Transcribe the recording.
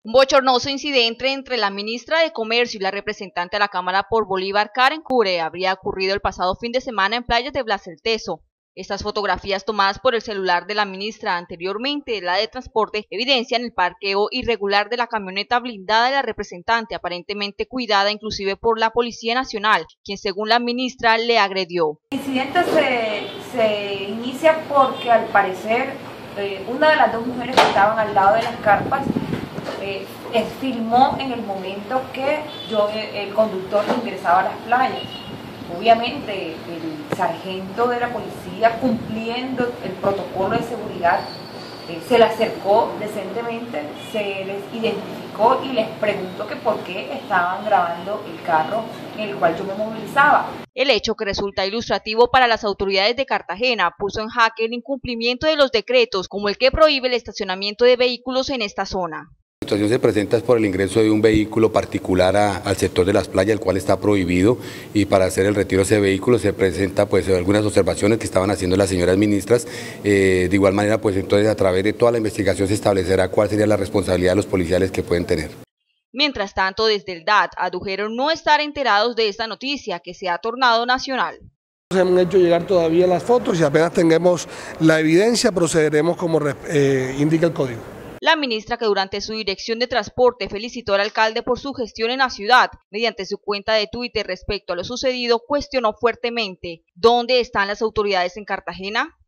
Un bochornoso incidente entre la ministra de Comercio y la representante a la Cámara por Bolívar, Karen Cure, habría ocurrido el pasado fin de semana en playas de Blas el Teso. Estas fotografías tomadas por el celular de la ministra, anteriormente la de Transporte, evidencian el parqueo irregular de la camioneta blindada de la representante, aparentemente cuidada inclusive por la Policía Nacional, quien según la ministra le agredió. El incidente se inicia porque al parecer una de las dos mujeres que estaban al lado de las carpas filmó en el momento que el conductor ingresaba a las playas. Obviamente el sargento de la policía, cumpliendo el protocolo de seguridad, se le acercó decentemente, se les identificó y les preguntó que por qué estaban grabando el carro en el cual yo me movilizaba. El hecho, que resulta ilustrativo para las autoridades de Cartagena, puso en jaque el incumplimiento de los decretos, como el que prohíbe el estacionamiento de vehículos en esta zona. La situación se presenta por el ingreso de un vehículo particular al sector de las playas, el cual está prohibido, y para hacer el retiro de ese vehículo se presenta algunas observaciones que estaban haciendo las señoras ministras. De igual manera, entonces a través de toda la investigación se establecerá cuál sería la responsabilidad de los policiales que pueden tener. Mientras tanto, desde el DAT adujeron no estar enterados de esta noticia que se ha tornado nacional. Se han hecho llegar todavía las fotos y apenas tengamos la evidencia procederemos como indica el código. La ministra, que durante su dirección de transporte felicitó al alcalde por su gestión en la ciudad, mediante su cuenta de Twitter respecto a lo sucedido, cuestionó fuertemente: ¿dónde están las autoridades en Cartagena?